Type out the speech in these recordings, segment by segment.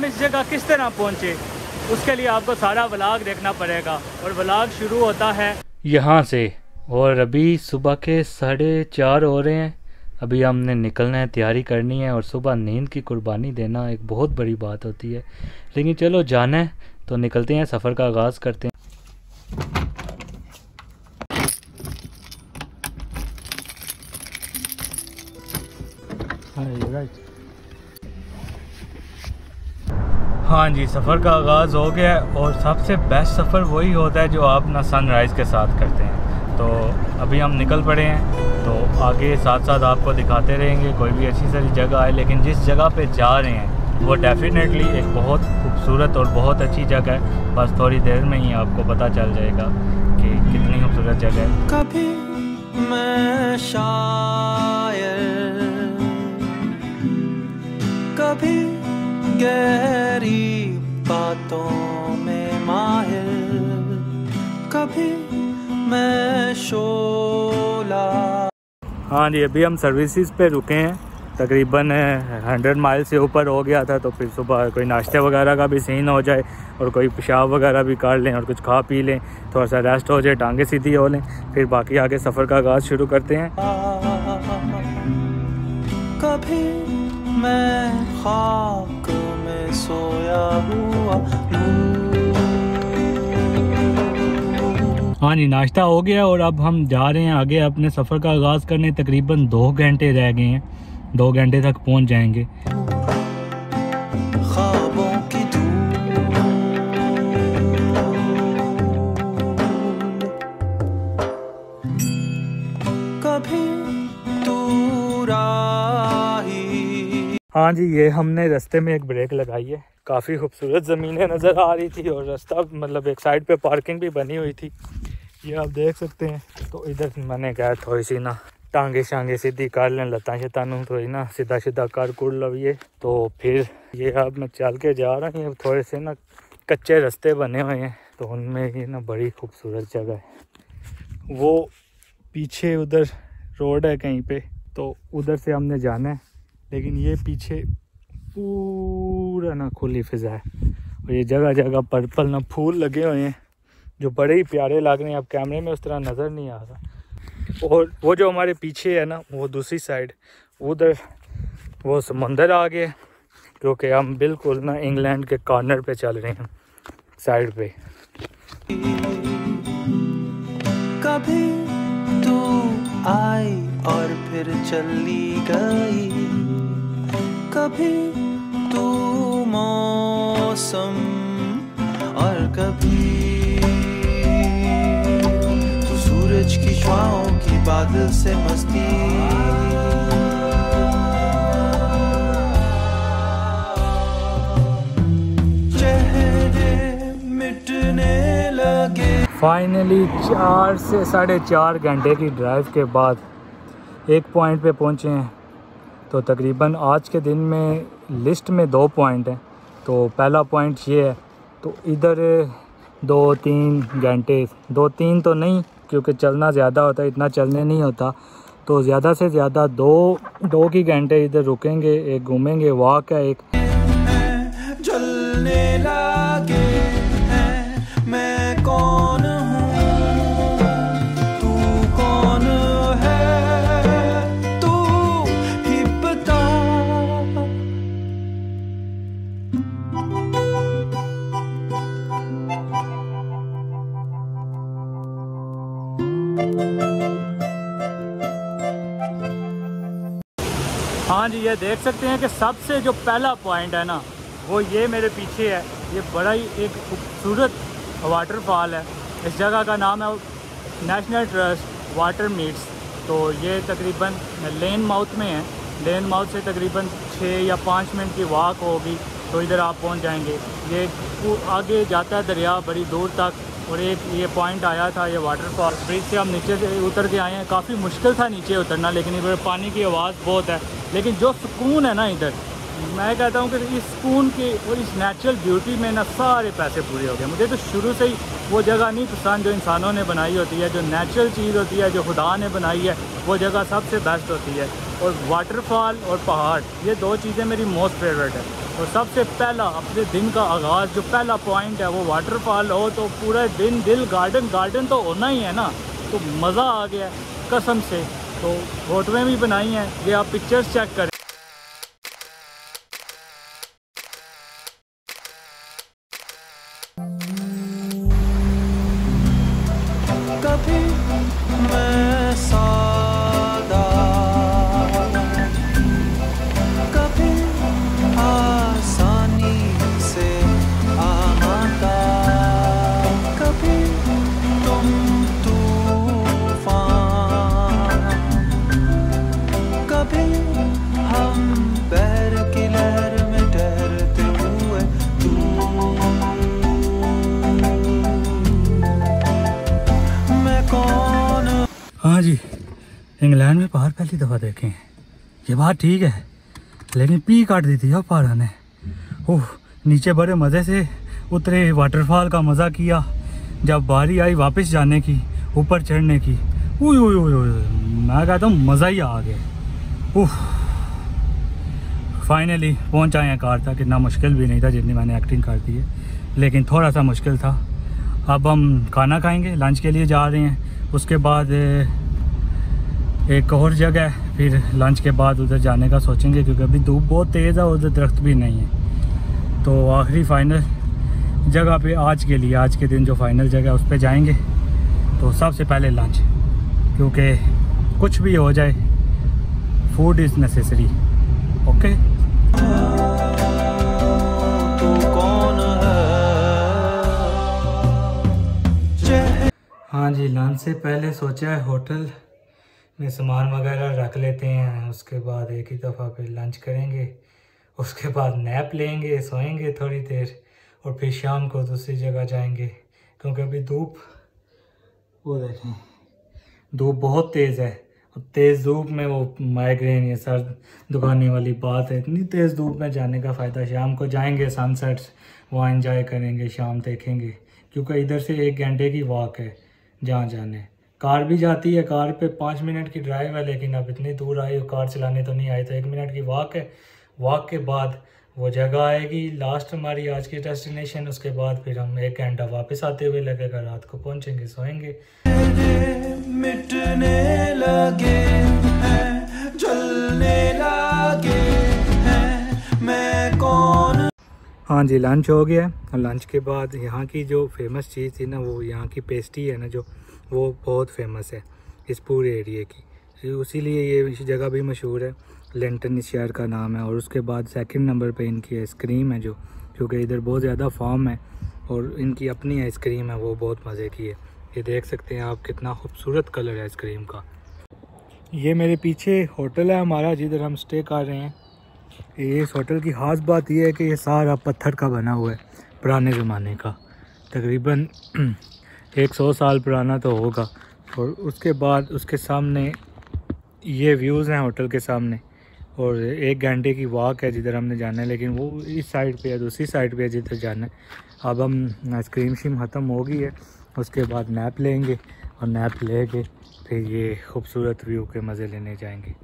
हम इस जगह किस तरह पहुँचे, उसके लिए आपको सारा व्लॉग देखना पड़ेगा। और व्लॉग शुरू होता है यहाँ से। और अभी सुबह के 4:30 हो रहे हैं। अभी हमने निकलना है, तैयारी करनी है। और सुबह नींद की कुर्बानी देना एक बहुत बड़ी बात होती है, लेकिन चलो जाना है तो निकलते हैं, सफ़र का आगाज़ करते हैं। हाँ जी, सफ़र का आगाज़ हो गया है। और सबसे बेस्ट सफ़र वही होता है जो आप ना सनराइज़ के साथ करते हैं। तो अभी हम निकल पड़े हैं, तो आगे साथ साथ आपको दिखाते रहेंगे। कोई भी अच्छी सारी जगह है, लेकिन जिस जगह पे जा रहे हैं वो डेफिनेटली एक बहुत खूबसूरत और बहुत अच्छी जगह है। बस थोड़ी देर में ही आपको पता चल जाएगा कि कितनी खूबसूरत जगह है। कभी मैं शायर, कभी गहरी बातों में माहिर, कभी मैं शोला। हाँ जी, अभी हम सर्विसेज पे रुके हैं। तकरीबन 100 माइल से ऊपर हो गया था, तो फिर सुबह कोई नाश्ते वगैरह का भी सीन हो जाए और कोई पेशाब वगैरह भी कर लें और कुछ खा पी लें, थोड़ा सा रेस्ट हो जाए, टांगे सीधी हो लें, फिर बाकी आगे सफ़र का आगाज़ शुरू करते हैं। कभी मैं खाक में सोया हुआ। हाँ जी, नाश्ता हो गया और अब हम जा रहे हैं आगे अपने सफ़र का आगाज़ करने। तकरीबन 2 घंटे रह गए हैं, 2 घंटे तक पहुंच जाएंगे। ख्वाबों की कभी तू राही। हाँ जी, ये हमने रास्ते में एक ब्रेक लगाई है। काफ़ी खूबसूरत ज़मीनें नज़र आ रही थी और रास्ता मतलब एक साइड पे पार्किंग भी बनी हुई थी, ये आप देख सकते हैं। तो इधर मैंने कहा थोड़ी सी ना टांगे शांगे सीधी कर लें, लता शतानू थोड़ी ना सीधा सीधा कर कुड़ लविए। तो फिर ये अब मैं चल के जा रहा हूँ। थोड़े से ना कच्चे रास्ते बने हुए हैं, तो उनमें ये ना बड़ी खूबसूरत जगह है। वो पीछे उधर रोड है कहीं पे, तो उधर से हमने जाना है। लेकिन ये पीछे पूरा ना खुली फिजा है और ये जगह जगह पर्पल ना फूल लगे हुए हैं जो बड़े ही प्यारे लग रहे हैं। अब कैमरे में उस तरह नज़र नहीं आ रहा। और वो जो हमारे पीछे है ना, वो दूसरी साइड उधर वो समुंदर आ गया, क्योंकि हम बिल्कुल ना इंग्लैंड के कॉर्नर पे चल रहे हैं, साइड पे। कभी तू आई और फिर चली गई, कभी तू मौसम और कभी तू सूरज की छाओं की बादल से मस्ती। चेहरे मिटने लगे। फाइनली 4 से 4.5 घंटे की ड्राइव के बाद एक पॉइंट पे पहुंचे हैं। तो तकरीबन आज के दिन में लिस्ट में 2 पॉइंट हैं। तो पहला पॉइंट ये है, तो इधर 2-3 घंटे, 2-3 तो नहीं क्योंकि चलना ज़्यादा होता है, इतना चलने नहीं होता। तो ज़्यादा से ज़्यादा 2 की घंटे इधर रुकेंगे, एक घूमेंगे, वॉक है एक। जलने लगे हैं, मैं कौन हूँ, तू कौन है, तू ही बता। हाँ जी, ये देख सकते हैं कि सबसे जो पहला पॉइंट है ना, वो ये मेरे पीछे है। ये बड़ा ही एक खूबसूरत वाटरफॉल है। इस जगह का नाम है नेशनल ट्रस्ट वाटर मीट्स। तो ये तकरीबन लेन माउथ में है। लेन माउथ से तकरीबन 6 या 5 मिनट की वॉक होगी, तो इधर आप पहुंच जाएंगे। ये आगे जाता है दरिया बड़ी दूर तक। और एक ये पॉइंट आया था, ये वाटरफॉल। ब्रिज से हम नीचे से उतर के आए हैं। काफ़ी मुश्किल था नीचे उतरना, लेकिन इधर पानी की आवाज़ बहुत है। लेकिन जो सुकून है ना इधर, मैं कहता हूँ कि इस सुकून की और इस नेचुरल ब्यूटी में ना सारे पैसे पूरे हो गए। मुझे तो शुरू से ही वो जगह नहीं पसंद जो इंसानों ने बनाई होती है, जो नेचुरल चीज़ होती है, जो खुदा ने बनाई है, वो जगह सबसे बेस्ट होती है। और वाटरफॉल और पहाड़, ये 2 चीज़ें मेरी मोस्ट फेवरेट है। और सबसे पहला अपने दिन का आगाज़ जो पहला पॉइंट है वो वाटरफॉल हो तो पूरा दिन दिल गार्डन तो होना ही है ना। तो मज़ा आ गया कसम से। तो फोटोएँ भी बनाई हैं, ये आप पिक्चर्स चेक करें। कभी मैं सादा, कभी आसानी से आता, कभी तुम तूफान, कभी हम पैर की लहर में ठहरते हुए हाँ जी, इंग्लैंड में पहाड़ पहली दफ़ा देखे हैं, ये बात ठीक है, लेकिन पी काट दी थी अब पहाड़ ने। ओह, नीचे बड़े मज़े से उतरे, वाटरफॉल का मज़ा किया। जब बारी आई वापस जाने की, ऊपर चढ़ने की, ओह मैं कहता हूँ मज़ा ही आ गया। ओह, फाइनली पहुँच आए हैं कार तक। इतना मुश्किल भी नहीं था जितनी मैंने एक्टिंग कर दी है, लेकिन थोड़ा सा मुश्किल था। अब हम खाना खाएँगे, लंच के लिए जा रहे हैं। उसके बाद एक और जगह है, फिर लंच के बाद उधर जाने का सोचेंगे, क्योंकि अभी धूप बहुत तेज़ है, उधर दरख्त भी नहीं है। तो आखिरी फाइनल जगह पे आज के लिए, आज के दिन जो फाइनल जगह है उस पर जाएंगे। तो सबसे पहले लंच, क्योंकि कुछ भी हो जाए फूड इज़ नेसेसरी। ओके। हाँ जी, लंच से पहले सोचा है होटल में सामान वगैरह रख लेते हैं, उसके बाद एक ही दफ़ा फिर लंच करेंगे, उसके बाद नैप लेंगे, सोएंगे थोड़ी देर, और फिर शाम को दूसरी जगह जाएंगे। क्योंकि अभी धूप, वो देखें धूप बहुत तेज़ है, और तेज़ धूप में वो माइग्रेन या सर दुखाने वाली बात है। इतनी तेज़ धूप में जाने का फ़ायदा, शाम को जाएंगे, सनसेट्स वहाँ एंजॉय करेंगे, शाम देखेंगे। क्योंकि इधर से 1 घंटे की वॉक है जहाँ जाने। कार भी जाती है, कार पे 5 मिनट की ड्राइव है, लेकिन अब इतनी दूर आई हो, कार चलाने तो नहीं आई, तो 1 मिनट की वॉक है। वॉक के बाद वो जगह आएगी लास्ट हमारी आज की डेस्टिनेशन। उसके बाद फिर हम 1 घंटा वापस आते हुए लगेगा, रात को पहुँचेंगे, सोएंगे। मिटने लगे हैं, जलने लगे हैं, मैं कौन। हाँ जी, लंच हो गया। और लंच के बाद यहाँ की जो फेमस चीज़ थी ना, वो यहाँ की पेस्ट्री है ना, जो वो बहुत फेमस है इस पूरे एरिए की, इसीलिए ये इस जगह भी मशहूर है। लेंटन इस शहर का नाम है। और उसके बाद 2nd नंबर पे इनकी आइसक्रीम है, जो क्योंकि इधर बहुत ज़्यादा फार्म है और इनकी अपनी आइसक्रीम है, वो बहुत मज़े की है। ये देख सकते हैं आप, कितना खूबसूरत कलर है आइसक्रीम का। ये मेरे पीछे होटल है हमारा, जिधर हम स्टे कर रहे हैं। ये इस होटल की ख़ास बात यह है कि ये सारा पत्थर का बना हुआ है, पुराने ज़माने का, तकरीबन 100 साल पुराना तो होगा। और उसके बाद उसके सामने ये व्यूज़ हैं होटल के सामने, और 1 घंटे की वॉक है जिधर हमने जाना है, लेकिन वो इस साइड पे है, दूसरी साइड पे है जिधर जाना है। अब हम आइसक्रीम शीम ख़त्म हो गई है, उसके बाद नैप लेंगे, और नैप लेके फिर ये खूबसूरत व्यू के मज़े लेने जाएंगे।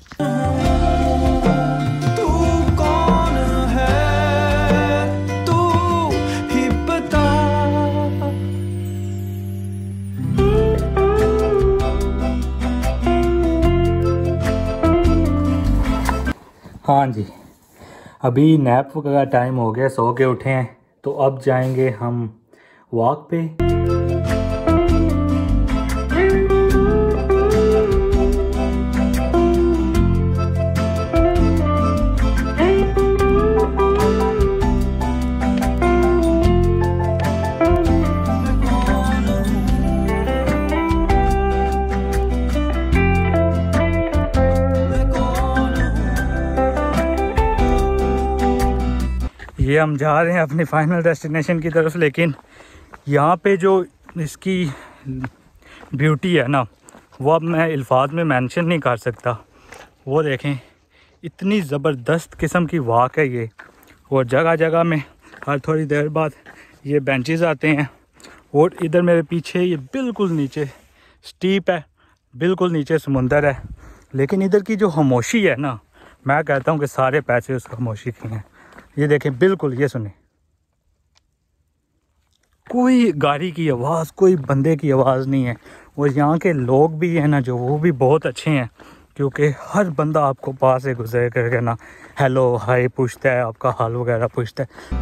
तू कौन है, तू ही बता। हाँ जी, अभी नैप का टाइम हो गया, सो के उठे हैं, तो अब जाएंगे हम वॉक पे। ये हम जा रहे हैं अपनी फाइनल डेस्टिनेशन की तरफ, लेकिन यहाँ पे जो इसकी ब्यूटी है ना, वो अब मैं अल्फाज में मेंशन नहीं कर सकता। वो देखें, इतनी ज़बरदस्त किस्म की वॉक है ये, और जगह जगह में हर थोड़ी देर बाद ये बेंचेस आते हैं। और इधर मेरे पीछे ये बिल्कुल नीचे स्टीप है, बिल्कुल नीचे समुंदर है, लेकिन इधर की जो खामोशी है ना, मैं कहता हूँ कि सारे पैसे उस खामोशी के हैं। ये देखें बिल्कुल, ये सुने, कोई गाड़ी की आवाज़, कोई बंदे की आवाज़ नहीं है। और यहाँ के लोग भी हैं ना जो, वो भी बहुत अच्छे हैं, क्योंकि हर बंदा आपको पास से गुजर करके ना हेलो हाय पूछता है, आपका हाल वगैरह पूछता है।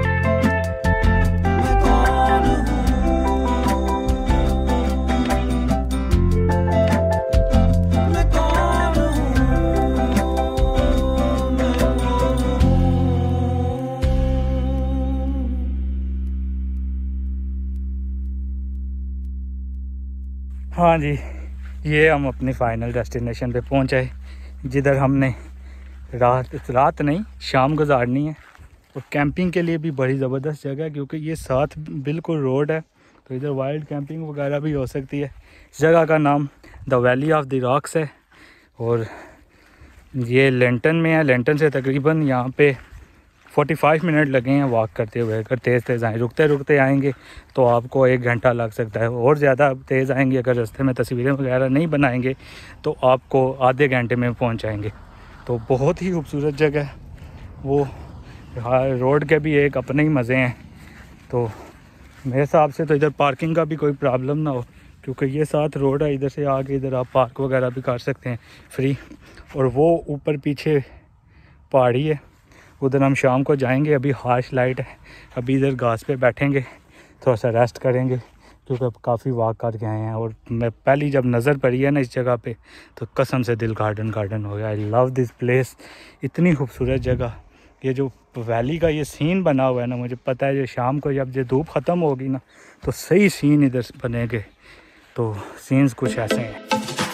हाँ जी, ये हम अपनी फ़ाइनल डेस्टिनेशन पे पहुँचे, जिधर हमने रात नहीं शाम गुजारनी है। और कैंपिंग के लिए भी बड़ी ज़बरदस्त जगह है, क्योंकि ये साथ बिल्कुल रोड है, तो इधर वाइल्ड कैंपिंग वगैरह भी हो सकती है। इस जगह का नाम the valley of the rocks है, और ये लेंटन में है। लेंटन से तकरीबन यहाँ पे 45 मिनट लगे हैं वॉक करते हुए। अगर तेज़ तेज़ आएँ, रुकते रुकते आएंगे तो आपको 1 घंटा लग सकता है, और ज़्यादा तेज़ आएंगे अगर रास्ते में तस्वीरें वगैरह नहीं बनाएंगे तो आपको आधे घंटे में पहुंच जाएंगे। तो बहुत ही खूबसूरत जगह है वो। रोड के भी एक अपने ही मज़े हैं। तो मेरे हिसाब से तो इधर पार्किंग का भी कोई प्रॉब्लम ना हो, क्योंकि ये साथ रोड है, इधर से आके इधर आप पार्क वगैरह भी कर सकते हैं फ्री। और वो ऊपर पीछे पहाड़ी है, उधर हम शाम को जाएंगे। अभी हार्श लाइट है, अभी इधर घास पे बैठेंगे, थोड़ा सा रेस्ट करेंगे, क्योंकि अब काफ़ी वॉक करके आए हैं। और मैं पहली जब नज़र पड़ी है ना इस जगह पे, तो कसम से दिल गार्डन हो गया। आई लव दिस प्लेस, इतनी खूबसूरत जगह। ये जो वैली का ये सीन बना हुआ है ना, मुझे पता है जो शाम को जब ये धूप ख़त्म होगी ना तो सही सीन इधर बनेंगे। तो सीन्स कुछ ऐसे हैं।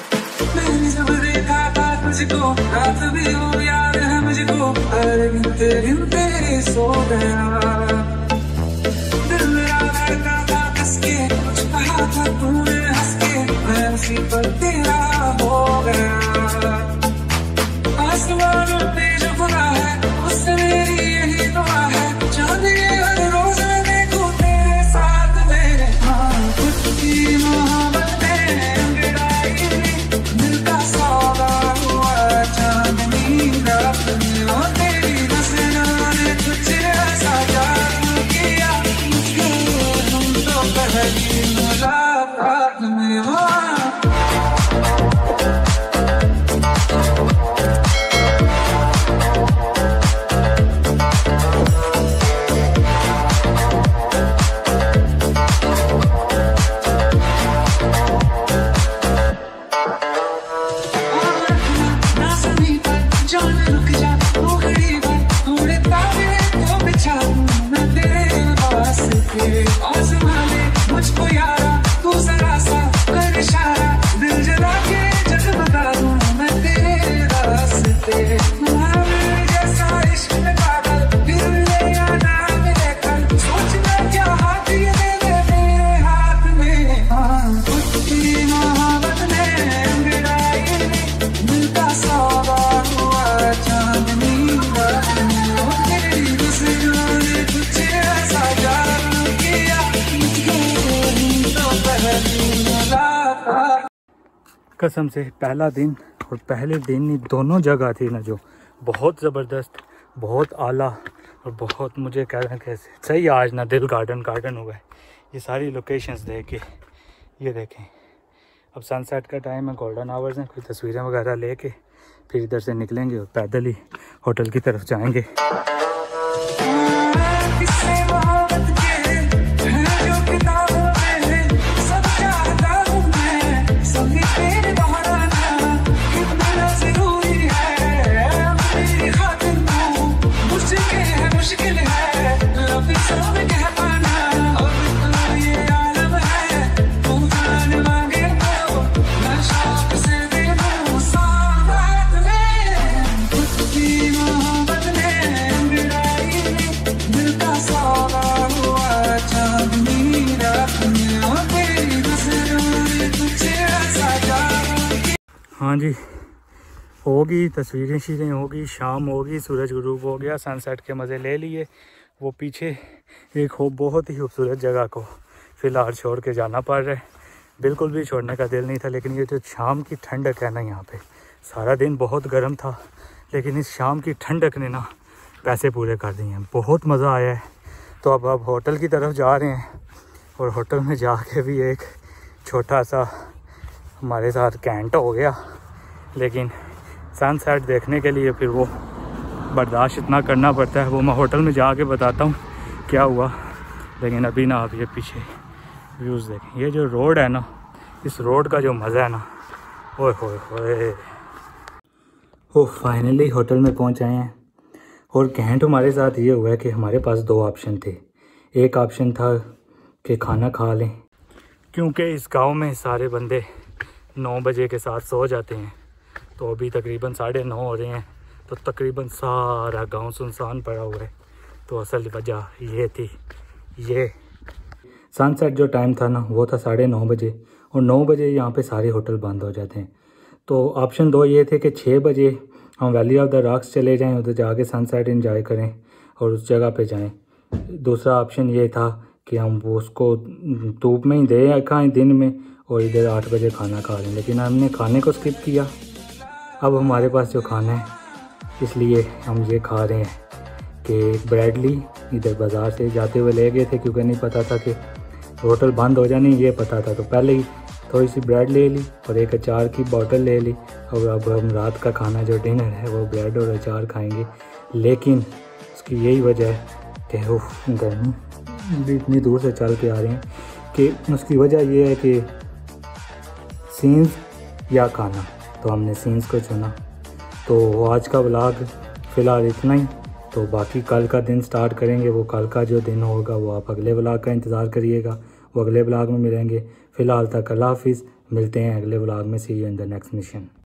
मुझको रात भी हो याद है मुझको, अरे गिनते सो गया। दिल मेरा धड़का था कसके, कुछ कहा था तूने हंस के, मैं उसी पर तेरा हो गया। आसमानों पे जो खुदा है उससे मेरी यही दुआ है, चांदी हर रोज मैं देखूं तेरे साथ मेरे। हाँ खुद की मोहब्बत में अंगड़ाई, दिल का सौदा हुआ चांदनी रात में। और तेरी नज़रों ने तुझे ऐसा जादू किया, मुझको तुम तो पहली मुलाकात में हो। मुझको यारा तू जरा सा कर इशारा, दिल जला के जगमगा दूं मैं तेरे रास्ते। जैसा इश्क में पागल फिर ले आना मेरे कल, सोचना क्या हाथ ये दे दे मेरे हाथ में। हाँ खुद की मोहब्बत ने अंगड़ाई, दिल का सौदा हुआ चांदनी रात में। और तेरी नज़रों ने तुझे ऐसा जादू किया, कसम से पहला दिन और पहले दिन ही दोनों जगह थी ना जो बहुत ज़बरदस्त, बहुत आला, और बहुत मुझे कह रहे हैं कैसे सही आज ना दिल गार्डन हुआ है ये सारी लोकेशंस देख के। ये देखें अब सनसेट का टाइम है, गोल्डन आवर्स हैं, कोई तस्वीरें वगैरह लेके फिर इधर से निकलेंगे और पैदल ही होटल की तरफ जाएंगे। हाँ जी, होगी तस्वीरें शीरें होगी, शाम होगी, सूरज गुरूब हो गया, सनसेट के मज़े ले लिए। वो पीछे एक बहुत ही खूबसूरत जगह को फ़िलहाल छोड़ के जाना पड़ रहा है। बिल्कुल भी छोड़ने का दिल नहीं था, लेकिन ये जो शाम की ठंडक है ना यहाँ पे, सारा दिन बहुत गर्म था, लेकिन इस शाम की ठंडक ने ना पैसे पूरे कर दिए हैं। बहुत मज़ा आया है। तो अब होटल की तरफ जा रहे हैं और होटल में जाके भी एक छोटा सा हमारे साथ कैंट हो गया, लेकिन सनसेट देखने के लिए फिर वो बर्दाश्त इतना करना पड़ता है। वो मैं होटल में जाके बताता हूँ क्या हुआ। लेकिन अभी ना आप ये पीछे व्यूज़ देखें, ये जो रोड है ना, इस रोड का जो मज़ा है ना, ओए होए होए। वो फाइनली होटल में पहुँच आए हैं। और कैंट हमारे साथ ये हुआ है कि हमारे पास दो ऑप्शन थे। एक ऑप्शन था कि खाना खा लें, क्योंकि इस गांव में सारे बंदे 9 बजे के साथ सो जाते हैं। तो अभी तकरीबन 9:30 हो रहे हैं, तो तकरीबन सारा गांव सुनसान पड़ा हुआ है। तो असल वजह ये थी, ये सनसेट जो टाइम था ना वो था 9:30 बजे, और 9 बजे यहाँ पे सारे होटल बंद हो जाते हैं। तो ऑप्शन 2 ये थे कि 6 बजे हम वैली ऑफ द रॉक्स चले जाएं, उधर जाके सनसेट एंजॉय करें और उस जगह पे जाएं। दूसरा ऑप्शन ये था कि हम वो उसको धूप में ही दे खाएँ दिन में, और इधर 8 बजे खाना खा लें। लेकिन हमने खाने को स्किप किया। अब हमारे पास जो खाना है, इसलिए हम ये खा रहे हैं कि ब्रेड ली इधर बाज़ार से जाते हुए ले गए थे, क्योंकि नहीं पता था कि होटल बंद हो जाने, ये पता था। तो पहले ही थोड़ी सी ब्रेड ले ली और एक अचार की बोतल ले ली। और अब हम रात का खाना जो डिनर है वो ब्रेड और अचार खाएंगे। लेकिन उसकी यही वजह है कि गर्मी भी इतनी दूर से चल के आ रहे हैं कि उसकी वजह ये है कि सीन्स या खाना। तो हमने सीन्स को चुना। तो आज का व्लॉग फ़िलहाल इतना ही। तो बाकी कल का दिन स्टार्ट करेंगे। वो कल का जो दिन होगा वो आप अगले व्लॉग का इंतज़ार करिएगा, वो अगले व्लॉग में मिलेंगे। फ़िलहाल तक अल्लाह हाफिज़, मिलते हैं अगले व्लॉग में। See you in the next mission.